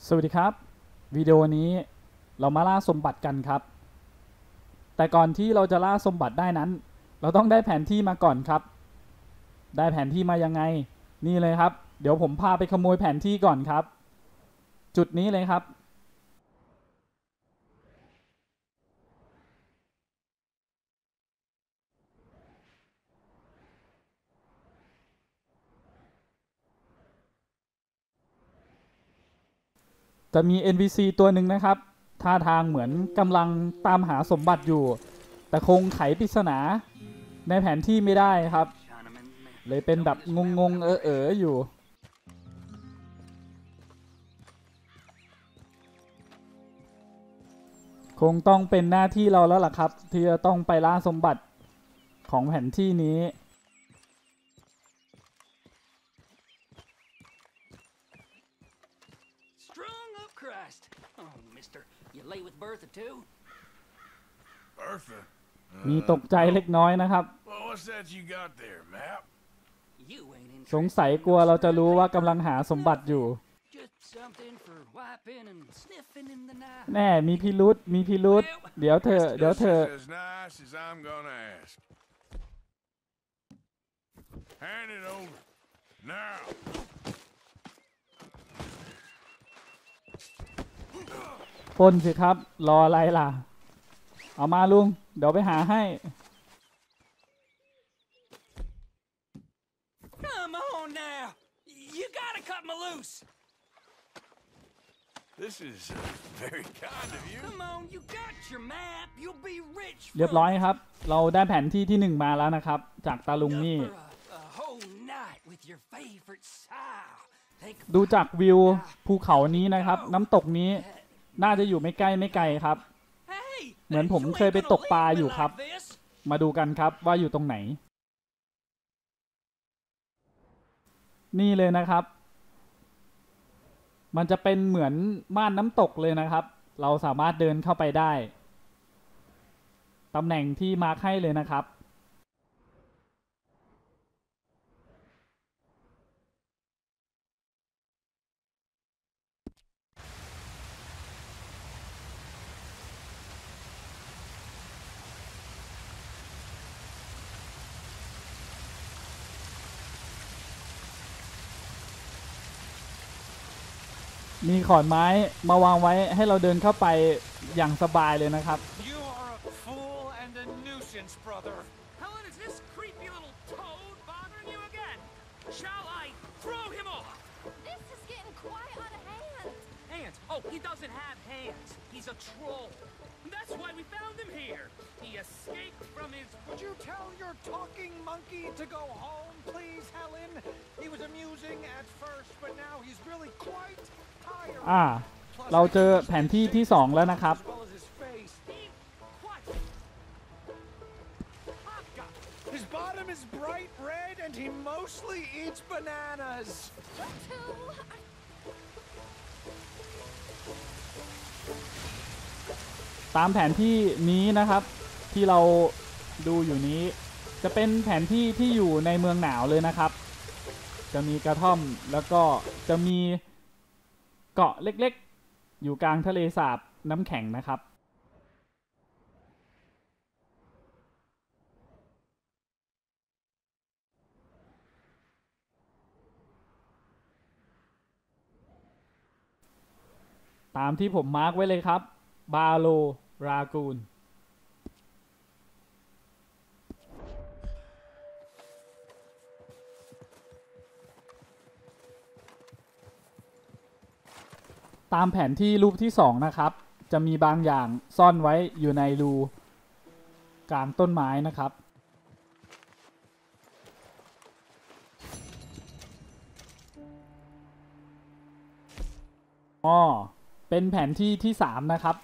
สวัสดีครับวิดีโอนี้เรามาล่าสมบัติกันครับแต่ก่อนที่เราจะล่าสมบัติได้นั้นเราต้องได้แผนที่มาก่อนครับได้แผนที่มายังไงนี่เลยครับเดี๋ยวผมพาไปขโมยแผนที่ก่อนครับจุดนี้เลยครับจะมี NPC ตัวหนึ่งนะครับท่าทางเหมือนกำลังตามหาสมบัติอยู่แต่คงไขปริศนาในแผนที่ไม่ได้ครับเลยเป็นแบบงงๆอยู่คงต้องเป็นหน้าที่เราแล้วล่ะครับที่จะต้องไปล่าสมบัติของแผนที่นี้ Strong up Christ. Oh, mister, you lay with Bertha too? Bertha? มีตกใจเล็กน้อยนะครับ Well, what's that you got there, map? You ain't สงสัยกลัวเราจะรู้ว่ากำลังหาสมบัติอยู่ Just something for wiping and sniffing in the night. แน่มีพิรุษมีพิรุษเดี๋ยวเธอ This is as nice as I'm gonna ask. Hand it over. Now. ปล้นสิครับรออะไรล่ะเอามาลุงเดี๋ยวไปหาให้ Come on now. You gotta cut me loose. This is very kind of you. Come on, you got your map. You'll be rich. เรียบร้อยครับเราได้แผนที่ที่1มาแล้วนะครับจากตาลุงนี่ For a whole night with your favorite sow. Take ดูจากวิวภูเขานี้นะครับน้ำตกนี้น่าจะอยู่ไม่ใกล้ไม่ไกลครับ Hey, เหมือนผม you เคย ain't ไป gonna ตกปลา leave me อยู่ครับ like this. มาดูกันครับว่าอยู่ตรงไหนนี่เลยนะครับมันจะเป็นเหมือนม่านน้ำตกเลยนะครับเราสามารถเดินเข้าไปได้ตำแหน่งที่มาร์คให้เลยนะครับมีขอนไม้มาวางไว้ให้เราเดินเข้าไปอย่างสบายเลยนะครับ You are a fool and a nuisance, brother. Helen, is this creepy little toad bothering you again? Shall I throw him off? This is getting quite out of hand. Hands? Oh, he doesn't have hands. He's a troll. That's why we found him here. He escaped from his... Would you tell your talking monkey to go home, please, Helen? He was amusing at first, but now he's really quite tired. เราเจอแผนที่ที่2แล้วนะครับ As well as his face. What? I've got... His bottom is bright red, and he mostly eats bananas. You two are ตามแผนที่นี้นะครับที่เราดูอยู่นี้จะเป็นแผนที่ที่อยู่ในเมืองหนาวเลยนะครับจะมีกระท่อมแล้วก็จะมีเกาะเล็กๆอยู่กลางทะเลสาบน้ำแข็งนะครับตามที่ผมมาร์กไว้เลยครับบาโลรากูนตามแผนที่รูปที่2นะครับจะมีบางอย่างซ่อนไว้อยู่ในรูกลางต้นไม้นะครับเป็นแผนที่ที่3นะครับ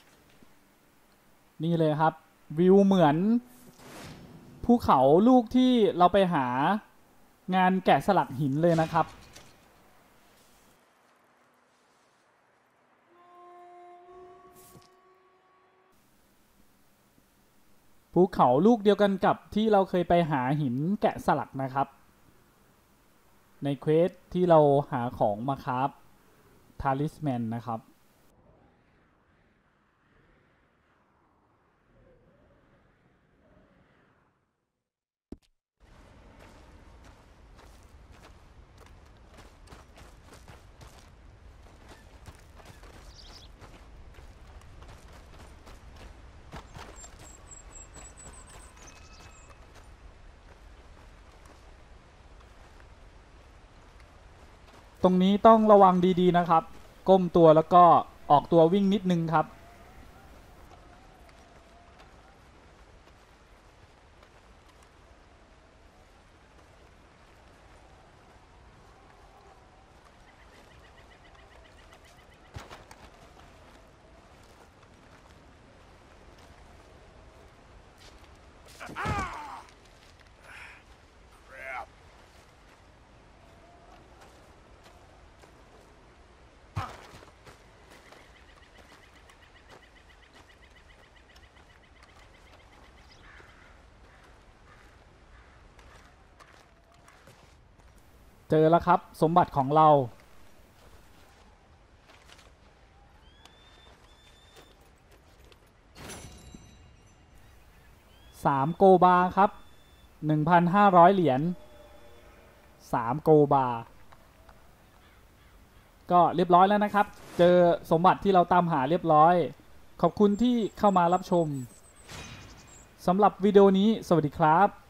นี่เลยครับวิวเหมือนภูเขาลูกที่เราไปหางานแกะสลักหินเลยนะครับภูเขาลูกเดียวกันกับที่เราเคยไปหาหินแกะสลักนะครับในเควสที่เราหาของมาครับทาลิสแมนนะครับตรงนี้ต้องระวังดีๆนะครับก้มตัวแล้วก็ออกตัววิ่งนิดนึงครับเจอแล้วครับสมบัติของเรา3 โกบาครับ 1,500 เหรียญ3 โกบาก็เรียบร้อยแล้วนะครับ เจอสมบัติที่เราตามหาเรียบร้อยขอบคุณที่เข้ามารับชมสำหรับวิดีโอนี้สวัสดีครับ